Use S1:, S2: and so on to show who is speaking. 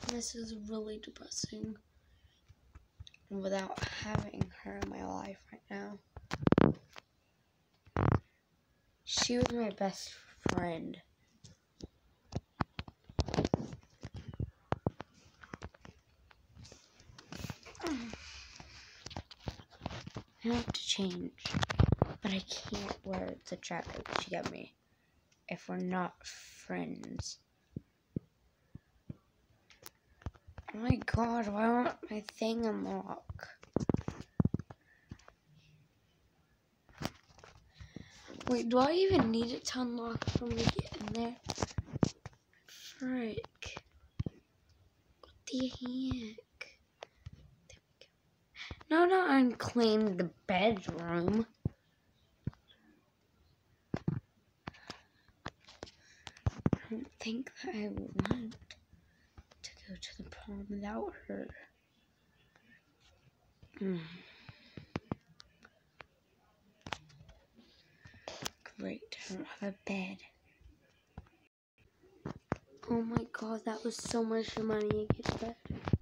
S1: This is really depressing without having her in my life right now. She was my best friend. I have to change, but I can't wear the jacket she got me if we're not friends. Oh my god, why won't my thing unlock? Wait, do I even need it to unlock for me to get in there? Frick. What the heck? There we go. No, not unclaim the bedroom. I don't think that I want to go to the prom without her. Great, I don't have a bed. Oh my god, that was so much money against bed.